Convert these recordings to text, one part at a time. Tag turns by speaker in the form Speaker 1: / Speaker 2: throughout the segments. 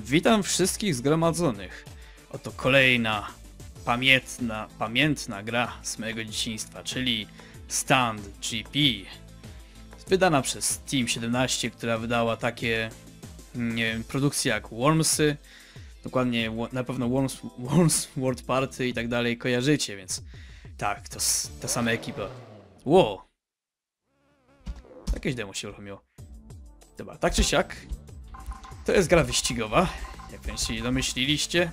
Speaker 1: Witam wszystkich zgromadzonych. Oto kolejna pamiętna gra z mojego dzieciństwa, czyli Stand GP. Wydana przez Team 17, która wydała takie, nie wiem, produkcje jak Wormsy. Dokładnie, na pewno Worms World Party i tak dalej kojarzycie, więc tak, to ta sama ekipa. Wow! Jakieś demo się uruchomiło. Dobra, tak czy siak, to jest gra wyścigowa, jak pewnie się domyśliliście.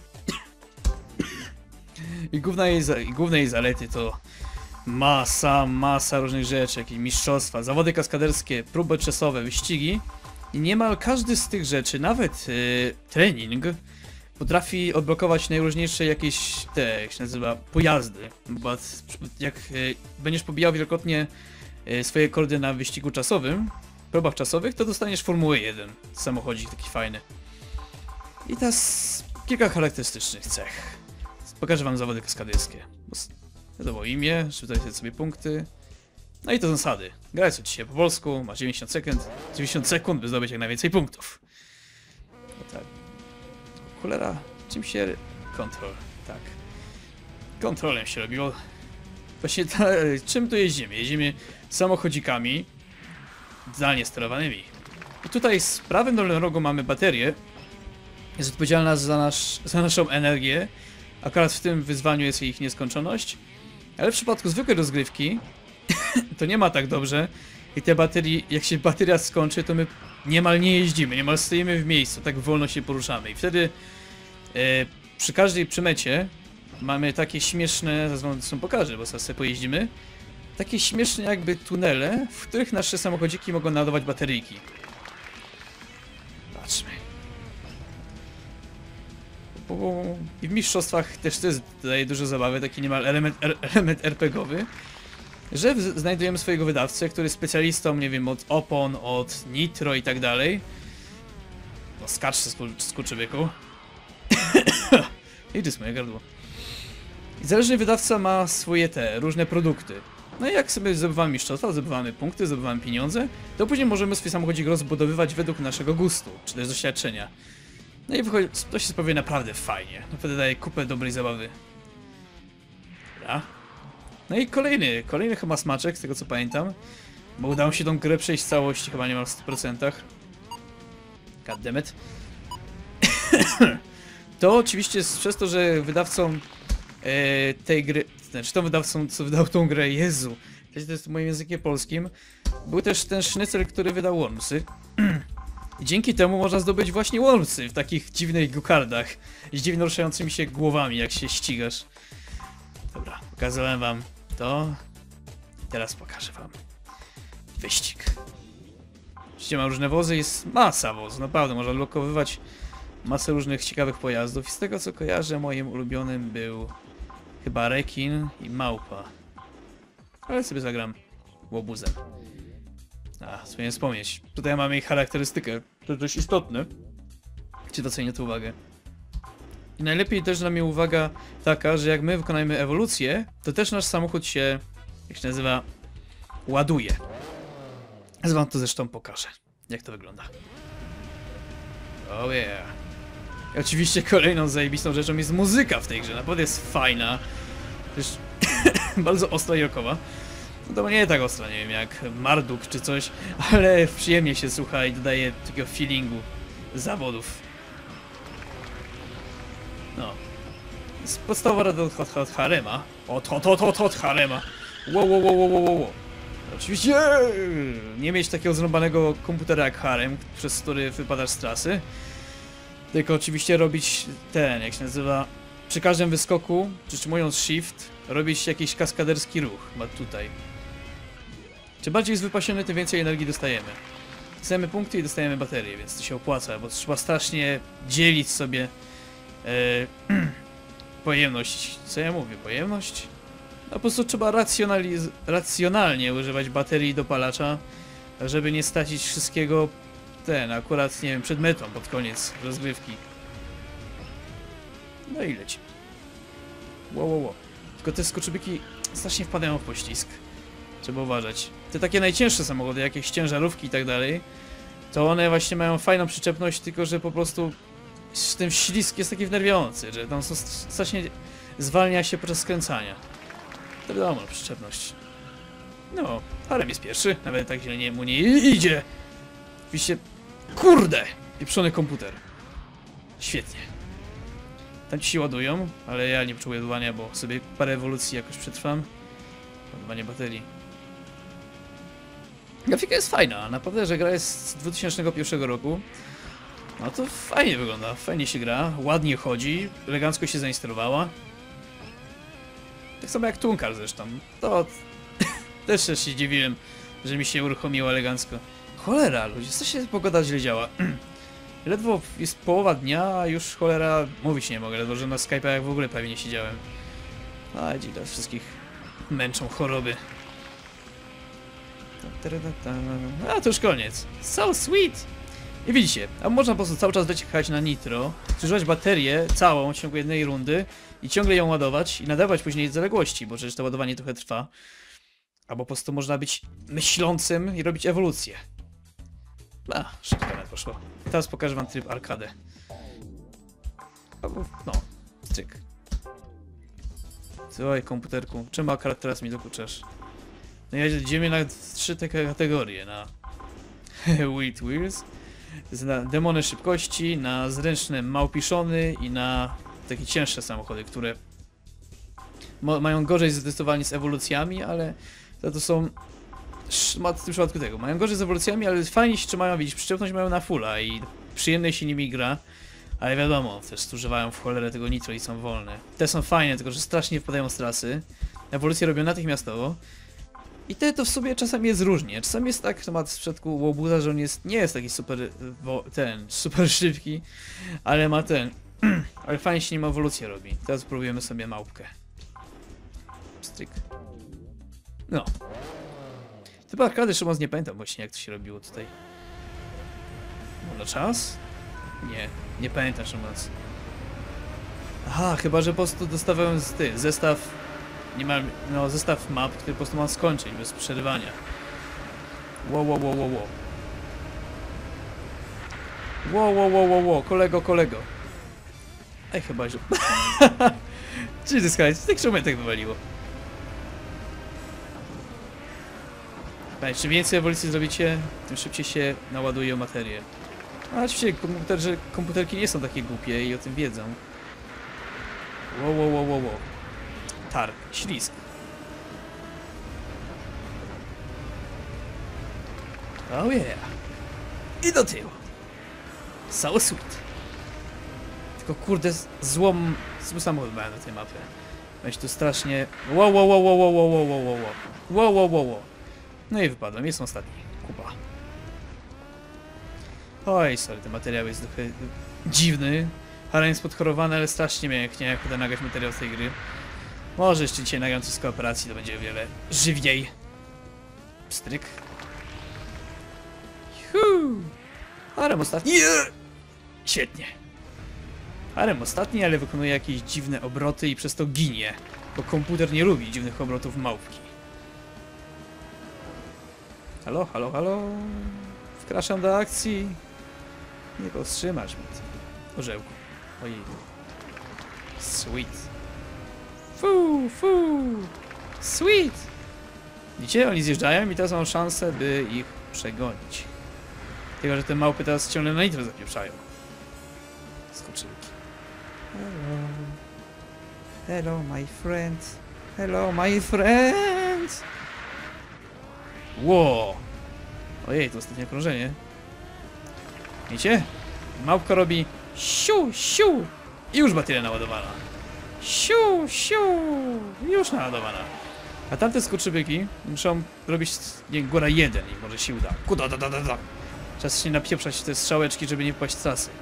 Speaker 1: I główne jej zalety to masa różnych rzeczy, jakieś mistrzostwa, zawody kaskaderskie, próby czasowe, wyścigi. I niemal każdy z tych rzeczy, nawet trening, potrafi odblokować najróżniejsze jakieś jak się nazywa, pojazdy. Bo jak będziesz pobijał wielokrotnie swoje kordy na wyścigu czasowym, próbach czasowych, to dostaniesz Formułę 1. Samochodzik taki fajny. I teraz kilka charakterystycznych cech. Pokażę wam zawody kaskaderskie. Wiadomo imię, czytajcie sobie punkty. No i to zasady. Graj sobie dzisiaj po polsku, masz 90 sekund, by zdobyć jak najwięcej punktów. No tak. Cholera, czym się... Kontrol, tak. Kontrolem się robiło. Właśnie czym tu jeździmy? Jeździmy samochodzikami zdalnie sterowanymi. I tutaj z prawym dolnym rogu mamy baterię. Jest odpowiedzialna za naszą energię. Akurat w tym wyzwaniu jest ich nieskończoność. Ale w przypadku zwykłej rozgrywki to nie ma tak dobrze. I te baterie, jak się bateria skończy, to my niemal nie jeździmy, niemal stoimy w miejscu, tak wolno się poruszamy. I wtedy przy każdej przemecie mamy takie śmieszne, zaraz wam to pokażę, bo sobie pojeździmy. Takie śmieszne jakby tunele, w których nasze samochodziki mogą naładować bateryjki. Patrzmy. I w mistrzostwach też to daje dużo zabawy, taki niemal element RPGowy, że znajdujemy swojego wydawcę, który jest specjalistą, nie wiem, od opon, od nitro i tak dalej. No skacz się, skurczybyku. I to jest moje gardło. I zależny wydawca ma swoje różne produkty. No i jak sobie zdobywamy mistrzostwa, zdobywamy punkty, zdobywamy pieniądze, to później możemy swój samochodzik rozbudowywać według naszego gustu, czy też doświadczenia. No i wychodzi, to się sprawuje naprawdę fajnie. Naprawdę daje kupę dobrej zabawy. Dobra. No i kolejny chyba smaczek, z tego co pamiętam. Bo udało się tą grę przejść w całości, chyba niemal w 100%. Goddammit. To oczywiście przez to, że wydawcą tej gry, znaczy tą wydawcą, co wydał tą grę, Jezu, to jest w moim językiem polskim, był też ten sznycel, który wydał Wormsy. I dzięki temu można zdobyć właśnie Wormsy w takich dziwnych go-kardach z dziwnie ruszającymi się głowami, jak się ścigasz. Dobra, pokazałem wam to. Teraz pokażę wam wyścig. Oczywiście ma różne wozy, jest masa wozów, naprawdę, można odblokowywać masę różnych ciekawych pojazdów. I z tego co kojarzę, moim ulubionym był chyba rekin i małpa. Ale sobie zagram łobuzem. Wspomniałem wspomnieć. Tutaj mamy ich charakterystykę. To dość istotne. Czy docenię tę uwagę. I najlepiej też dla mnie uwaga taka, że jak my wykonajmy ewolucję, to też nasz samochód się, jak się nazywa, ładuje. Ja wam to zresztą pokażę, jak to wygląda. Oh yeah. I oczywiście kolejną zajebistą rzeczą jest muzyka w tej grze. Naprawdę jest fajna. Też bardzo ostra i rockowa. No to nie tak ostra, nie wiem, jak Marduk czy coś, ale przyjemnie się słucha i dodaje takiego feelingu zawodów. No. Jest podstawowa rada od harema. Od harema. Wow. Oczywiście nie mieć takiego zrąbanego komputera jak harem, przez który wypadasz z trasy. Tylko oczywiście robić jak się nazywa, przy każdym wyskoku, przytrzymując shift, robić jakiś kaskaderski ruch, chyba tutaj. Czym bardziej jest wypasiony, tym więcej energii dostajemy. Dostajemy punkty i dostajemy baterię, więc to się opłaca, bo trzeba strasznie dzielić sobie pojemność. Co ja mówię? Pojemność? No po prostu trzeba racjonalnie używać baterii i dopalacza, żeby nie stracić wszystkiego akurat, nie wiem, przed metą, pod koniec rozgrywki. No i leci. Wow. Tylko te skoczybyki strasznie wpadają w poślizg. Trzeba uważać. Te takie najcięższe samochody, jakieś ciężarówki i tak dalej, to one właśnie mają fajną przyczepność, tylko że po prostu ten ślizg jest taki wnerwiający, że tam strasznie zwalnia się podczas skręcania. To wiadomo, przyczepność. No, Harem jest pierwszy, nawet tak źle mu nie idzie. Oczywiście, kurde! Pieprzony komputer. Świetnie. Tam ci się ładują, ale ja nie potrzebuję ładowania, bo sobie parę ewolucji jakoś przetrwam. Ładowanie baterii. Grafika jest fajna, naprawdę, że gra jest z 2001 roku. No to fajnie wygląda, fajnie się gra, ładnie chodzi, elegancko się zainstalowała. Tak samo jak Tunkar zresztą. To też się dziwiłem, że mi się uruchomiło elegancko. Cholera, ludzie, co się pogoda źle działa. Ledwo jest połowa dnia, a już cholera mówić nie mogę, ledwo że na Skype'a jak w ogóle prawie nie siedziałem. A dziś wszystkich męczą choroby. A to już koniec. So sweet! I widzicie, a można po prostu cały czas wyciekać na nitro, zużywać baterię całą w ciągu jednej rundy i ciągle ją ładować i nadawać później zaległości, bo przecież to ładowanie trochę trwa. Albo po prostu można być myślącym i robić ewolucję. A, szybko poszło. Teraz pokażę wam tryb arkadę. No, stryk. Słuchaj, komputerku, czemu akurat teraz mi dokuczasz? No ja idziemy na 3 te kategorie, na Wheat Wheels, na demony szybkości, na zręczne małpiszony i na takie cięższe samochody, które mają gorzej zdecydowanie z ewolucjami, ale to są w tym przypadku tego, mają gorzej z ewolucjami, ale fajnie się trzymają, widzisz, przyczepność mają na fulla i przyjemnie się nimi gra, ale wiadomo, też zużywają w cholerę tego nitro i są wolne. Te są fajne, tylko że strasznie wpadają z trasy, ewolucje robią natychmiastowo. I to w sobie czasami jest różnie. Czasami jest tak, że ma w przypadku łobuza, że on nie jest taki super, super szybki, ale ma ale fajnie się nim ewolucję robi. Teraz spróbujemy sobie małpkę. Stryk. No. Chyba arcade Szymon nie pamiętam właśnie jak to się robiło tutaj. Może czas? Nie pamiętam Szymon. Aha, chyba że po prostu dostawałem zestaw. Nie ma, no, zestaw map, który po prostu mam skończyć bez przerywania. Wow, kolego. Ej, chyba, że... Jesus Christ, tak czemu mnie tak wywaliło? Czym więcej ewolucji zrobicie, tym szybciej się naładuje materię. A oczywiście komputerki nie są takie głupie i o tym wiedzą. Wow. Targ, ślizg. Oh yeah. I do tyłu. So sweet. Tylko kurde, zły samochód mają na tej mapie. Weź tu strasznie... Wow. No i wypadłem, jest ostatni. Kupa. Oj, sorry, ten materiał jest trochę dziwny. Harem jest podchorowany, ale strasznie mięknie, jak będę nagrać materiał z tej gry. Może jeszcze dzisiaj nagram coś z kooperacji, to będzie o wiele żywniej. Pstryk. Harem ostatni. Świetnie. Harem ostatni, ale wykonuje jakieś dziwne obroty i przez to ginie. Bo komputer nie lubi dziwnych obrotów małpki. Halo? Wkraczam do akcji. Nie powstrzymasz mnie. Orzełku. Ojej. Sweet. Sweet! Widzicie? Oni zjeżdżają i teraz mam szansę, by ich przegonić. Tylko, że te małpy teraz ciągle na nitro zapieprzają. Skoczylki. Hello, my friend. Wow! Ojej, to ostatnie okrążenie. Widzicie? Małpka robi siu! I już bateria naładowana. Siu! Już naładowana. A tamte skurczybyki muszą robić góra 1 i może się uda. Czas się napieprzać w te strzałeczki, żeby nie wpaść z trasy.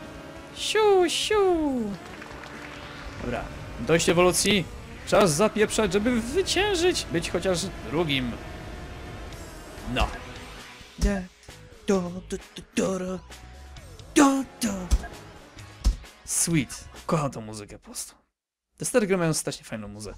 Speaker 1: Siu! Dobra, dość ewolucji. Czas zapieprzać, żeby wyciężyć. Być chociaż drugim. No. Sweet. Kocham tą muzykę po prostu. Te stare gry mają strasznie fajną muzę.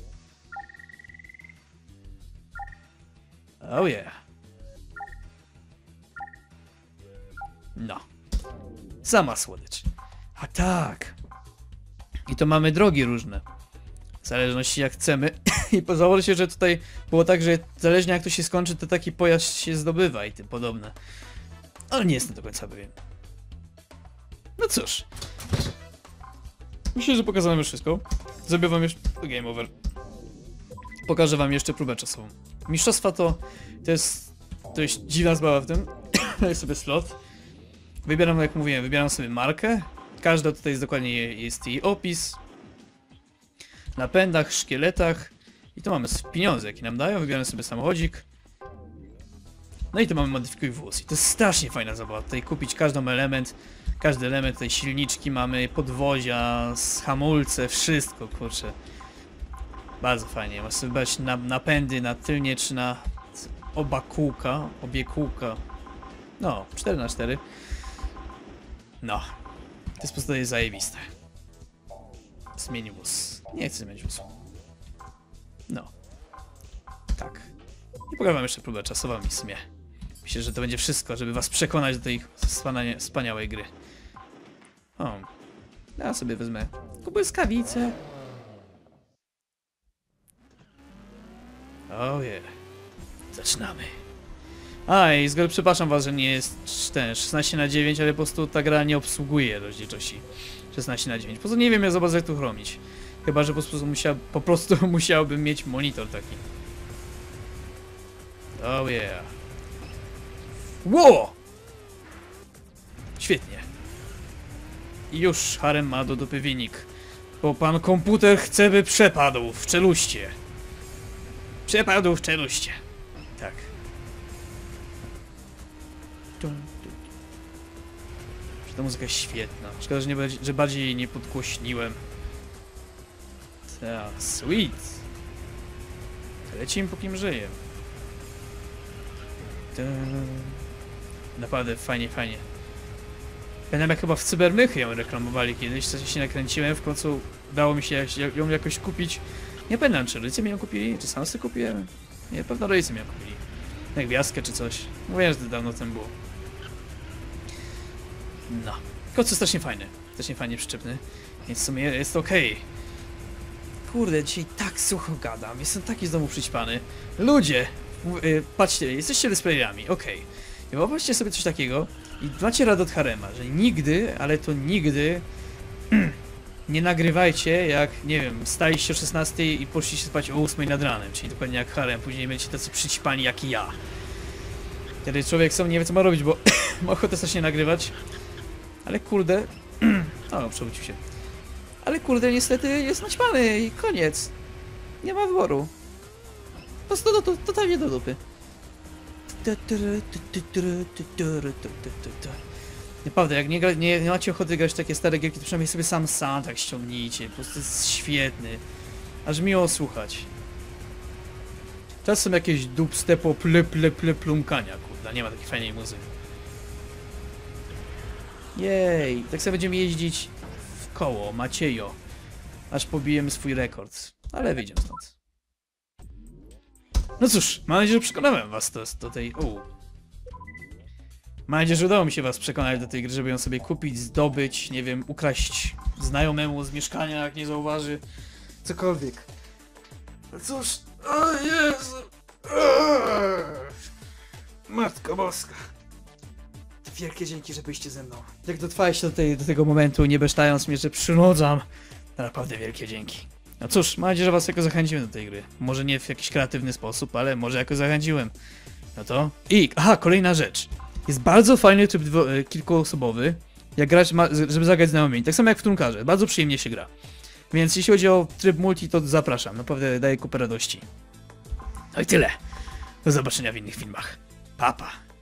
Speaker 1: Oh yeah. No. Sama słodycz. Tak. I to mamy drogi różne. W zależności jak chcemy. I założę się, że tutaj było tak, że zależnie jak to się skończy, to taki pojazd się zdobywa i tym podobne. Ale nie jestem do końca pewien. No cóż. Myślę, że pokazałem już wszystko. Zrobię wam jeszcze... Game over. Pokażę wam jeszcze próbę czasową. Mistrzostwa to jest dość dziwna sprawa w tym. Daję sobie slot. Wybieram, jak mówiłem, wybieram sobie markę. Każda tutaj jest dokładnie jest jej opis. Napędach, szkieletach. I tu mamy pieniądze, jakie nam dają. Wybieram sobie samochodzik. No i tu mamy modyfikuj wóz. I to jest strasznie fajna zabawa. Tutaj kupić każdy element, tutaj silniczki mamy, podwozia, hamulce, wszystko, kurczę. Bardzo fajnie. Możesz sobie wybrać napędy na tylnie czy na obie kółka. No, 4x4. No. To jest po prostu zajebiste. Zmień wóz. Nie chcę zmienić wóz. No. Tak. I pokażę wam jeszcze próbę czasową i w sumie. Myślę, że to będzie wszystko, żeby was przekonać do tej wspaniałej gry. O. Ja sobie wezmę błyskawicę. Ojej. Zaczynamy. A i przepraszam was, że nie jest 16:9, ale po prostu ta gra nie obsługuje rozdzielczości 16:9. Po prostu nie wiem jak za jak tu chromić. Chyba, że po prostu musiałbym mieć monitor taki. Oh yeah. Wow! Świetnie. I już harem ma do dupy wynik. Bo pan komputer chce, by przepadł w czeluście. Przepadł w czeluście. Tak. Ta muzyka jest świetna. Szkoda, że bardziej jej nie podgłośniłem. Ta, sweet. Lecimy po kim żyję. Naprawdę fajnie, fajnie. Pamiętam jak chyba w Cybermychy ją reklamowali kiedyś, coś się nakręciłem, w końcu udało mi się ją jakoś kupić. Nie pamiętam, czy rodzice mi ją kupili, czy sam sobie kupiłem. Nie, pewno rodzice mi ją kupili. Jak gwiazdkę czy coś. Mówiłem, że to dawno temu było. No. Koc jest strasznie fajnie przyczepny, więc w sumie jest okej. Kurde, dzisiaj tak sucho gadam, jestem taki z domu przyćpany. Ludzie, patrzcie, jesteście let's okej. I wyobraźcie sobie coś takiego i macie radę od harema, że nigdy, ale to nigdy nie nagrywajcie jak, nie wiem, staliście o 16 i poszliście spać o 8 nad ranem, czyli dokładnie jak harem, później będziecie tacy przyćpani jak i ja. Kiedy człowiek sam nie wie co ma robić, bo ma ochotę strasznie nagrywać. Ale kurde... O, przewrócił się. Ale kurde, niestety jest naćpany i koniec. Nie ma wyboru. Po prostu totalnie do dupy. Naprawdę, jak nie macie ochoty grać w takie stare gierki, to przynajmniej sobie sam tak ściągnijcie. Po prostu jest świetny. Aż miło słuchać. Czasem jakieś dubstepo plumkania, kurde, nie ma takiej fajnej muzyki. Jej, tak sobie będziemy jeździć w koło, Maciejo, aż pobijemy swój rekord, ale wyjdziemy stąd. No cóż, mam nadzieję, że przekonałem was do tej... Mam nadzieję, że udało mi się was przekonać do tej gry, żeby ją sobie kupić, zdobyć, nie wiem, ukraść znajomemu z mieszkania, jak nie zauważy, cokolwiek. No cóż, o Jezu! Matko Boska. Wielkie dzięki, że byliście ze mną. Jak dotrwaliście do tego momentu, nie besztając mnie, że przynudzam, to naprawdę wielkie dzięki. No cóż, mam nadzieję, że was jakoś zachęciłem do tej gry. Może nie w jakiś kreatywny sposób, ale może jakoś zachęciłem. No to... Aha, kolejna rzecz. Jest bardzo fajny tryb kilkuosobowy, jak grać, żeby zagrać znajomymi. Tak samo jak w Trunkarze. Bardzo przyjemnie się gra. Więc jeśli chodzi o tryb multi, to zapraszam. Naprawdę daje kupę radości. No i tyle. Do zobaczenia w innych filmach. Pa, pa.